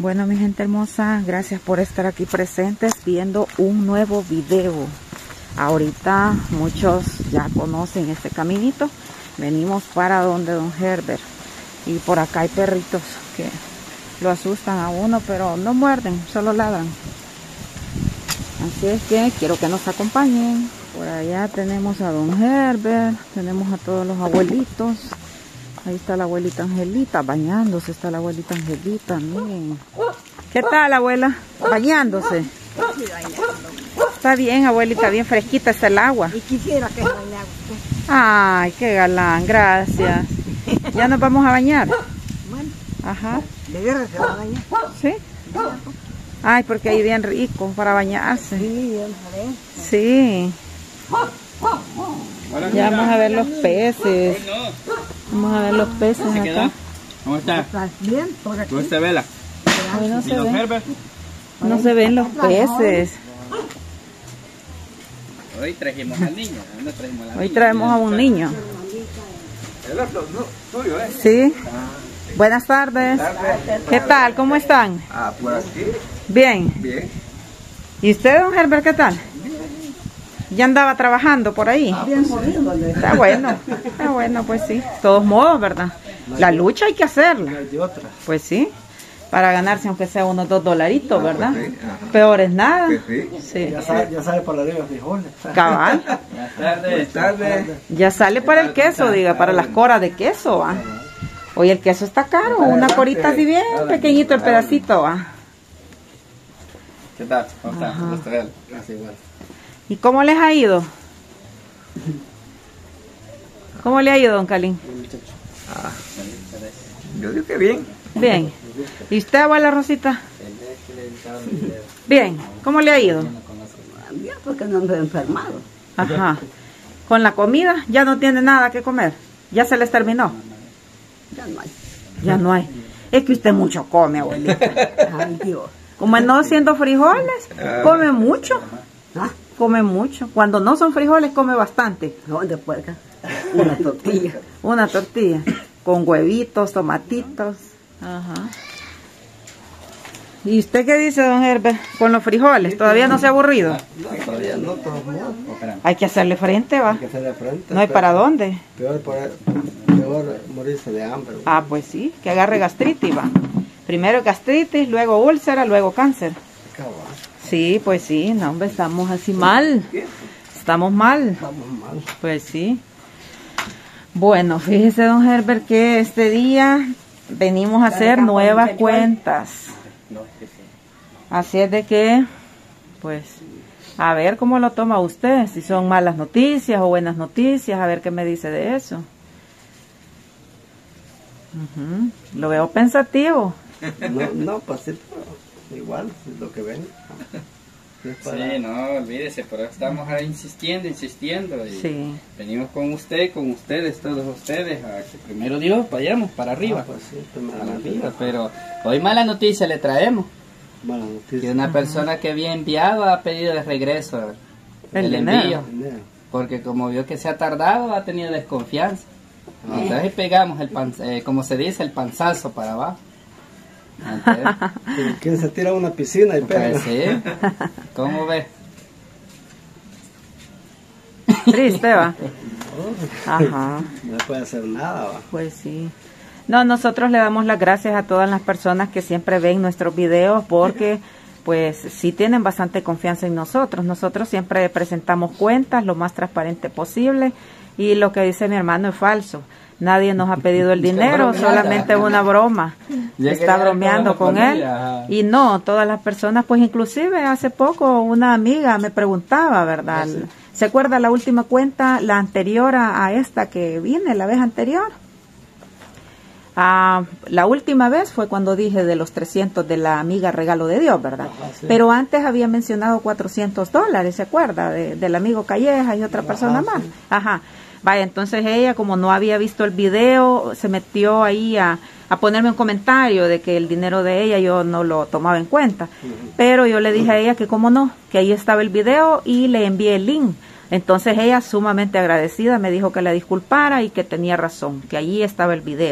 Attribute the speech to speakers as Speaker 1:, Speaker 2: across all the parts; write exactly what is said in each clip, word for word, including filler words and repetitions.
Speaker 1: Bueno, mi gente hermosa, gracias por estar aquí presentes viendo un nuevo video. Ahorita muchos ya conocen este caminito. Venimos para donde don Herbert. Y por acá hay perritos que lo asustan a uno, pero no muerden, solo ladran. Así es que quiero que nos acompañen. Por allá tenemos a don Herbert, tenemos a todos los abuelitos. Ahí está la abuelita Angelita, bañándose, está la abuelita Angelita, miren. ¿Qué tal, abuela? Bañándose. Está bien, abuelita, bien fresquita está el agua.
Speaker 2: Y quisiera que se bañara usted.
Speaker 1: Ay, qué galán, gracias. ¿Ya nos vamos a bañar?
Speaker 2: Bueno,
Speaker 1: Ajá.
Speaker 2: de guerra se va a bañar.
Speaker 1: ¿Sí? Ay, porque ahí bien rico para bañarse.
Speaker 2: Sí, ya sabes.
Speaker 1: Sí. Ya vamos a ver los peces. Vamos a ver los peces acá.
Speaker 3: ¿Cómo está?
Speaker 2: ¿Estás bien por aquí?
Speaker 3: ¿Cómo está Vela?
Speaker 1: Hoy no
Speaker 3: ¿Y
Speaker 1: se
Speaker 3: don
Speaker 1: ven,
Speaker 3: Herbert?
Speaker 1: no se ven los peces.
Speaker 3: Hoy trajimos al niño. ¿Dónde trajimos a la
Speaker 1: Hoy
Speaker 3: niña?
Speaker 1: traemos a un niño.
Speaker 3: El otro, no, tuyo, ¿eh?
Speaker 1: Sí. Buenas tardes. ¿Qué tal? ¿Cómo están?
Speaker 3: Ah, por aquí.
Speaker 1: Bien.
Speaker 3: Bien.
Speaker 1: ¿Y usted, don Herbert, qué tal? ¿Ya andaba trabajando por ahí?
Speaker 2: Bien jodido.
Speaker 1: Está bueno. Está bueno, pues sí. De todos modos, ¿verdad? La lucha hay que hacerla.
Speaker 3: De otra.
Speaker 1: Pues sí. Para ganarse aunque sea unos dos dolaritos, ¿verdad?
Speaker 3: pues sí, ajá.
Speaker 1: Peor es nada.
Speaker 3: Sí.
Speaker 1: Sí.
Speaker 4: Ya sabe, ya sabe para la de frijoles.
Speaker 1: Cabal.
Speaker 3: Buenas tardes. Buenas tardes.
Speaker 1: Ya sale para el queso, diga, para las coras de queso, ¿va? Hoy el queso está caro, una corita así bien pequeñito el pedacito, ¿va?
Speaker 3: ¿Qué tal? ¿Cómo está? ¿Cómo está él?
Speaker 4: Así igual.
Speaker 1: ¿Y cómo les ha ido? ¿Cómo le ha ido, don Calín?
Speaker 3: Ah, yo digo que bien.
Speaker 1: Bien. ¿Y usted, abuela Rosita? Bien. ¿Cómo le ha ido?
Speaker 2: Bien, porque no me he enfermado.
Speaker 1: Ajá. ¿Con la comida? ¿Ya no tiene nada que comer? ¿Ya se les terminó?
Speaker 2: Ya no hay.
Speaker 1: Ya no hay. Es que usted mucho come, abuelita.
Speaker 2: Ay, Dios.
Speaker 1: Como no haciendo frijoles, come mucho.
Speaker 2: ¿Ah?
Speaker 1: Come mucho. Cuando no son frijoles, come bastante.
Speaker 2: ¿Dónde puerca? Una tortilla.
Speaker 1: Una tortilla. Con huevitos, tomatitos. Ajá. ¿Y usted qué dice, don Herbert? Con los frijoles, ¿todavía no se ha aburrido?
Speaker 4: No, todavía no, todos modos.
Speaker 1: Hay que hacerle frente, va.
Speaker 4: Hay que hacer de frente.
Speaker 1: No hay para dónde.
Speaker 4: Peor, por- peor morirse de hambre.
Speaker 1: Ah, pues sí, que agarre gastritis, va. Primero gastritis, luego úlcera, luego cáncer.
Speaker 4: Cabal,
Speaker 1: Sí, pues sí, no, hombre, estamos así mal. Estamos mal.
Speaker 4: vamos mal.
Speaker 1: Pues sí. Bueno, fíjese, don Herbert, que este día venimos a hacer nuevas cuentas. Así es de que, pues, a ver cómo lo toma usted, si son malas noticias o buenas noticias, a ver qué me dice de eso. Ujú. Lo veo pensativo.
Speaker 4: No, no, pues sí, pero igual, es lo que ven. Es para-
Speaker 3: Sí, no, olvídese, pero estamos ahí insistiendo, insistiendo. Y
Speaker 1: Sí.
Speaker 3: venimos con usted, con ustedes, todos ustedes, a que primero Dios vayamos para arriba.
Speaker 4: Ah, pues sí,
Speaker 3: Para
Speaker 4: primeramente.
Speaker 3: arriba, pero hoy mala noticia le traemos.
Speaker 4: Mala
Speaker 3: Que
Speaker 4: noticia.
Speaker 3: una persona que había enviado ha pedido de regreso
Speaker 1: El
Speaker 3: el,
Speaker 1: dinero.
Speaker 3: envío.
Speaker 4: Dinero.
Speaker 3: Porque como vio que se ha tardado, ha tenido desconfianza. Entonces pegamos el pan, eh, como se dice, el panzazo para abajo. Entonces,
Speaker 4: ¿Quién se tira a una piscina y pega?
Speaker 3: pues sí, ¿cómo ves?
Speaker 1: Triste, va. Ajá.
Speaker 4: No puede hacer nada, va.
Speaker 1: Pues sí. No, nosotros le damos las gracias a todas las personas que siempre ven nuestros videos porque pues sí tienen bastante confianza en nosotros. Nosotros siempre presentamos cuentas lo más transparente posible y lo que dice mi hermano es falso. Nadie nos ha pedido el dinero, solamente una broma.
Speaker 3: Ya
Speaker 1: Está
Speaker 3: quería
Speaker 1: bromeando
Speaker 3: con
Speaker 1: con
Speaker 3: la
Speaker 1: él.
Speaker 3: familia, ajá.
Speaker 1: Y no, todas las personas, pues inclusive hace poco una amiga me preguntaba, ¿verdad? ¿Se acuerda la última cuenta, la anterior a, a esta que viene, la vez anterior? Ah, la última vez fue cuando dije de los trescientos de la amiga Regalo de Dios, ¿verdad?
Speaker 4: Ajá, sí.
Speaker 1: Pero antes había mencionado cuatrocientos dólares, ¿se acuerda? De, del amigo Calleja y otra
Speaker 4: Ajá,
Speaker 1: persona más.
Speaker 4: sí.
Speaker 1: Ajá. Vaya, entonces ella, como no había visto el video, se metió ahí a, a ponerme un comentario de que el dinero de ella yo no lo tomaba en cuenta. Pero yo le dije a ella que cómo no, que ahí estaba el video y le envié el link. Entonces ella, sumamente agradecida, me dijo que la disculpara y que tenía razón, que allí estaba el video.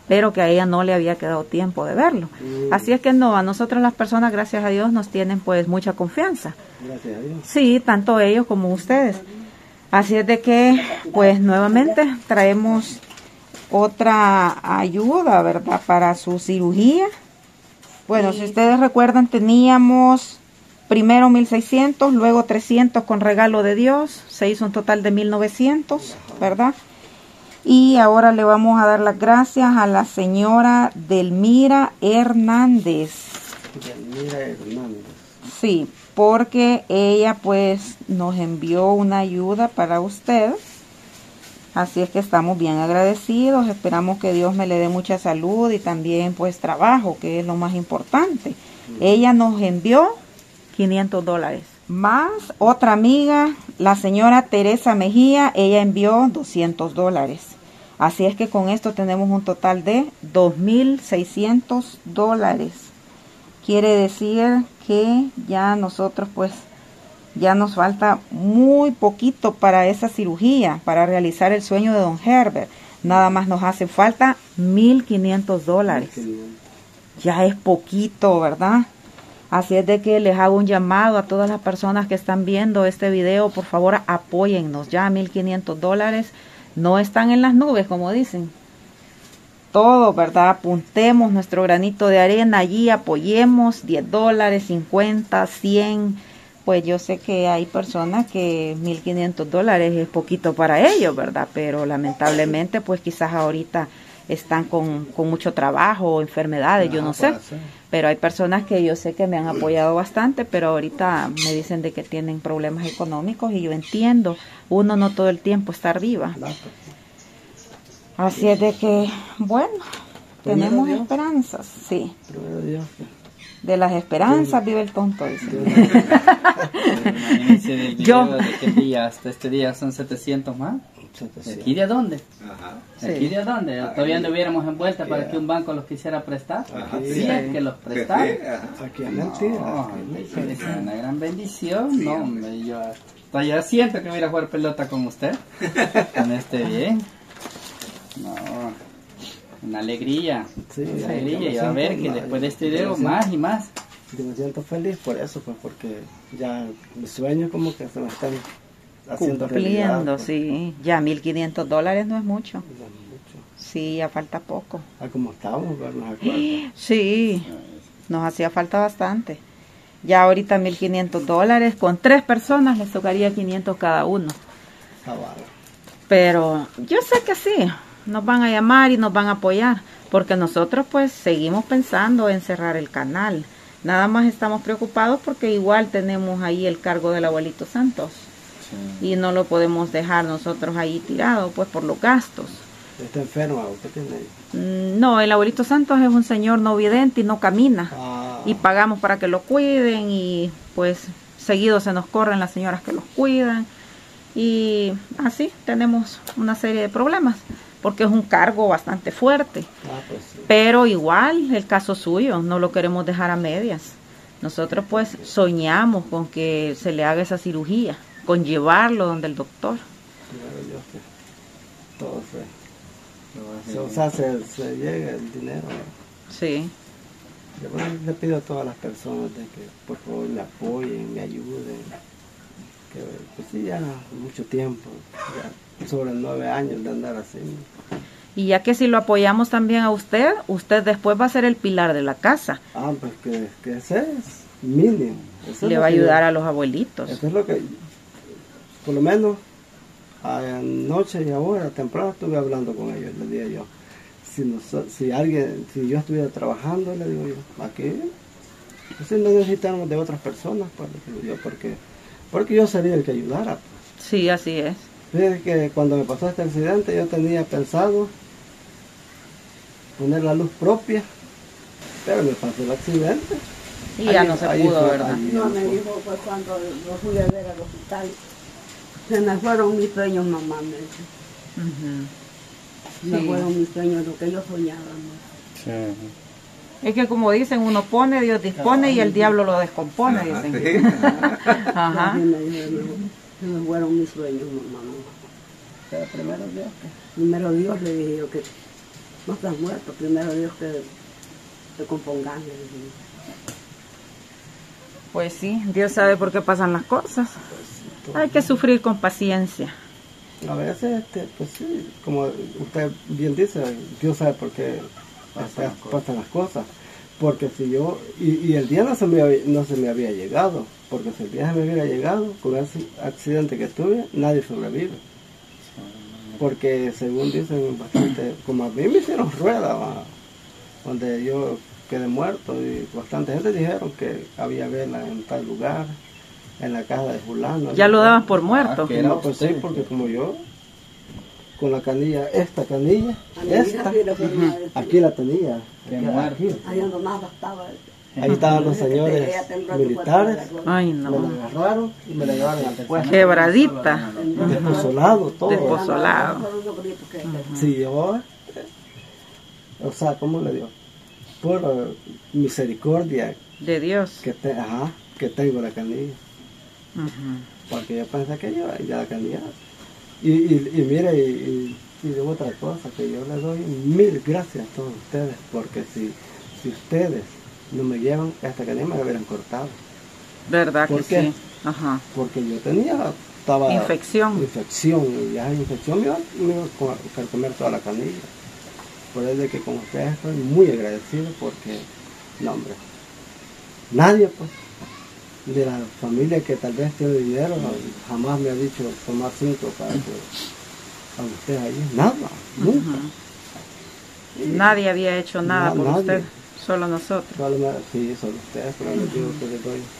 Speaker 1: pero que a ella no le había quedado tiempo de verlo.
Speaker 4: Mm.
Speaker 1: Así es que no, a nosotros las personas, gracias a Dios, nos tienen pues mucha confianza.
Speaker 4: Gracias a Dios.
Speaker 1: Sí, tanto ellos como ustedes. Así es de que, pues nuevamente traemos otra ayuda, ¿verdad? Para su cirugía. Bueno, si ustedes recuerdan, teníamos primero mil seiscientos, luego trescientos con regalo de Dios. Se hizo un total de mil novecientos, ¿verdad? Y ahora le vamos a dar las gracias a la señora Delmira Hernández.
Speaker 4: Delmira Hernández.
Speaker 1: Sí, porque ella pues nos envió una ayuda para usted. Así es que estamos bien agradecidos. Esperamos que Dios me le dé mucha salud y también pues trabajo, que es lo más importante. Ella nos envió quinientos dólares. Más otra amiga, la señora Teresa Mejía, ella envió doscientos dólares. Así es que con esto tenemos un total de dos mil seiscientos dólares. Quiere decir que ya nosotros pues ya nos falta muy poquito para esa cirugía, para realizar el sueño de don Herbert. Nada más nos hace falta mil quinientos dólares. Ya es poquito, ¿verdad? Así es de que les hago un llamado a todas las personas que están viendo este video. Por favor, apóyennos. Ya mil quinientos dólares no están en las nubes, como dicen. Todo, ¿verdad? Apuntemos nuestro granito de arena allí, apoyemos diez dólares, cincuenta, cien. Pues yo sé que hay personas que mil quinientos dólares es poquito para ellos, ¿verdad? Pero lamentablemente, pues quizás ahorita están con, con mucho trabajo o enfermedades, yo no sé. Pero hay personas que yo sé que me han apoyado bastante, pero ahorita me dicen de que tienen problemas económicos y yo entiendo, uno no todo el tiempo está arriba. Así es de que, bueno, tenemos esperanzas, sí. De las esperanzas vive el tonto, dice.
Speaker 3: Yo. ¿De qué día? Hasta este día son setecientos más. ¿De aquí de dónde? Ajá. ¿De aquí de dónde? Todavía anduviéramos envuelta para que un banco los quisiera prestar. Ajá. Sí, es que los prestara.
Speaker 4: Aquí es mentira.
Speaker 3: No, es una gran bendición. No, hombre, yo hasta ya siento que voy a ir a jugar pelota con usted. Con este bien. No, una alegría. Sí, una alegría. Y a ver que después de este video más y más.
Speaker 4: Yo me siento feliz por eso, pues porque ya mis sueños como que se me están haciendo
Speaker 1: cumpliendo,
Speaker 4: realidad, pues.
Speaker 1: Sí. Ya mil quinientos dólares no es mucho.
Speaker 4: No es mucho.
Speaker 1: Sí, ya falta poco.
Speaker 4: Ah, como estábamos, pues, nos acuerdo.
Speaker 1: Sí, nos hacía falta bastante. Ya ahorita mil quinientos dólares, con tres personas les tocaría quinientos cada uno.
Speaker 4: Ah, vale.
Speaker 1: Pero yo sé que sí, nos van a llamar y nos van a apoyar, porque nosotros pues seguimos pensando en cerrar el canal. Nada más estamos preocupados porque igual tenemos ahí el cargo del abuelito Santos. Sí. Y no lo podemos dejar nosotros ahí tirado pues por los gastos.
Speaker 4: ¿Está enfermo? ¿Qué tiene ahí?
Speaker 1: No, el abuelito Santos es un señor no vidente y no camina.
Speaker 4: Ah.
Speaker 1: Y pagamos para que lo cuiden y pues seguido se nos corren las señoras que los cuidan. Y así tenemos una serie de problemas, porque es un cargo bastante fuerte.
Speaker 4: Ah, pues sí.
Speaker 1: Pero igual el caso suyo, no lo queremos dejar a medias. Nosotros pues soñamos con que se le haga esa cirugía, con llevarlo donde el doctor.
Speaker 4: Claro, Dios, que todo se, se, o sea, se, se llega el dinero, ¿no?
Speaker 1: Sí.
Speaker 4: Yo bueno, le pido a todas las personas de que por favor me apoyen, me ayuden. Que pues sí, ya mucho tiempo, ya sobre nueve años de andar así.
Speaker 1: Y ya que si lo apoyamos también a usted, usted después va a ser el pilar de la casa.
Speaker 4: Ah, pues que, que ese es mínimo. Eso
Speaker 1: le
Speaker 4: es
Speaker 1: va a ayudar
Speaker 4: yo,
Speaker 1: a los abuelitos.
Speaker 4: Eso es lo que, por lo menos, anoche y ahora, temprano estuve hablando con ellos, les dije yo. Si, nos, si alguien, si yo estuviera trabajando, le digo yo, aquí, pues no necesitamos de otras personas, pues, yo, porque, porque yo sería el que ayudara. Pues.
Speaker 1: Sí, así es.
Speaker 4: Fíjate que cuando me pasó este accidente yo tenía pensado poner la luz propia, pero me pasó el accidente.
Speaker 1: Y ya ahí, no se pudo, fue, ¿verdad?
Speaker 2: No, me dijo pues cuando lo fui a ver al hospital, se me fueron mis sueños, mamá, me dijo. Uh-huh. Me sí. fueron mis sueños, lo que yo soñaba. ¿No?
Speaker 1: Sí. Es que como dicen, uno pone, Dios dispone, ah, y el diablo lo descompone,
Speaker 4: ajá,
Speaker 1: dicen.
Speaker 4: Sí.
Speaker 2: Ajá. Me dijo, se me fueron mis sueños, mamá.
Speaker 4: Pero primero Dios.
Speaker 2: Primero Dios, le dije yo que No estás muerto, primero Dios que te compongan.
Speaker 1: Pues sí, Dios sabe por qué pasan las cosas. Hay que sufrir con paciencia.
Speaker 4: A veces, este, pues sí, como usted bien dice, Dios sabe por qué pasan, las, pasan las cosas. Porque si yo, y, y el día no se, me había, no se me había llegado, porque si el día se me hubiera llegado, con ese accidente que tuve, nadie sobrevive. Porque según dicen bastante, como a mí me hicieron rueda, ¿va? Donde yo quedé muerto, y bastante gente dijeron que había vela en tal lugar, en la casa de fulano.
Speaker 1: Ya lo daban por muerto.
Speaker 3: Ah, que era
Speaker 4: No, pues sí, porque como yo, con la canilla, esta canilla, esta, aquí la tenía, aquí, aquí.
Speaker 2: Ahí donde más bastaba.
Speaker 4: Ahí estaban los señores militares,
Speaker 1: Ay,
Speaker 4: me la
Speaker 1: no.
Speaker 4: agarraron y me la llevaron al puesto.
Speaker 1: Quebradita.
Speaker 4: Despozolado, todo.
Speaker 1: Despozolado.
Speaker 4: Sí, yo, eh, o sea, ¿cómo le digo? Por misericordia
Speaker 1: De Dios.
Speaker 4: que, te, ajá, que tengo la canilla.
Speaker 1: Ujú.
Speaker 4: Porque yo pensé que yo ya la canilla. Y, y, y mire, y, y, y de otra cosa, que yo le doy mil gracias a todos ustedes, porque si, si ustedes no me llevan, esta canilla me la hubieran cortado.
Speaker 1: ¿Verdad que
Speaker 4: ¿Por qué?
Speaker 1: sí? Ajá.
Speaker 4: Porque yo tenía, estaba...
Speaker 1: Infección.
Speaker 4: Infección, y ya infección me iba, me iba a comer toda la canilla. Por eso de que con ustedes estoy muy agradecido, porque, no hombre, nadie pues, de la familia que tal vez tiene dinero, jamás me ha dicho tomar cinco para que a usted ahí, nada, nunca.
Speaker 1: Ujú. Nadie había hecho nada
Speaker 4: Na-
Speaker 1: por
Speaker 4: nadie.
Speaker 1: usted, solo nosotros.
Speaker 4: Solo me- sí, solo ustedes, pero les digo que les doy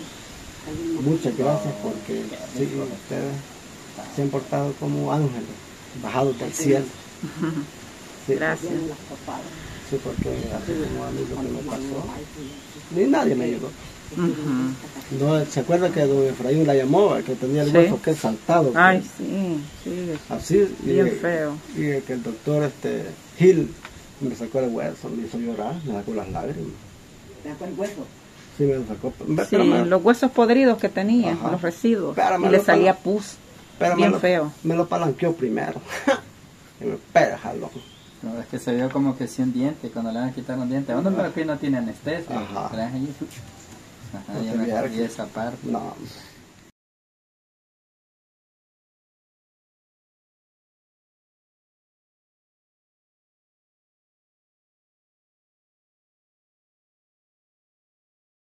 Speaker 4: muchas gracias porque sí, ustedes se han portado como ángeles, bajados del cielo. Sí,
Speaker 1: Gracias.
Speaker 4: sí, porque así como a mí lo que me pasó, ni nadie me ayudó.
Speaker 1: Ujú.
Speaker 4: No, ¿se acuerda que don Efraín la llamó, que tenía el
Speaker 1: Sí.
Speaker 4: hueso que saltado?
Speaker 1: Ay,
Speaker 4: pues?
Speaker 1: sí, sí.
Speaker 4: Así,
Speaker 1: Bien
Speaker 4: y,
Speaker 1: feo.
Speaker 4: y que el doctor este, Gil me sacó el hueso, me hizo llorar, me sacó las lágrimas.
Speaker 2: ¿Te sacó el hueso?
Speaker 4: Sí, me lo sacó. Ve,
Speaker 1: Sí,
Speaker 4: pero me-
Speaker 1: los huesos podridos que tenía,
Speaker 4: Ajá.
Speaker 1: los residuos.
Speaker 4: Pero me
Speaker 1: Y le
Speaker 4: lo
Speaker 1: salía
Speaker 4: pala-
Speaker 1: pus.
Speaker 4: pero me
Speaker 1: Bien
Speaker 4: lo-
Speaker 1: feo.
Speaker 4: Me lo palanqueó primero. Y me pega, jalón.
Speaker 3: No, es que se vio como que si un diente, cuando le van a quitar un diente. Uno pero aquí no tiene anestesia.
Speaker 4: Ajá.
Speaker 3: Se le dan allí, fuch. Ajá,
Speaker 4: No
Speaker 3: yo
Speaker 4: te
Speaker 3: me
Speaker 4: viera
Speaker 3: perdí
Speaker 4: que-
Speaker 3: esa parte.
Speaker 4: No,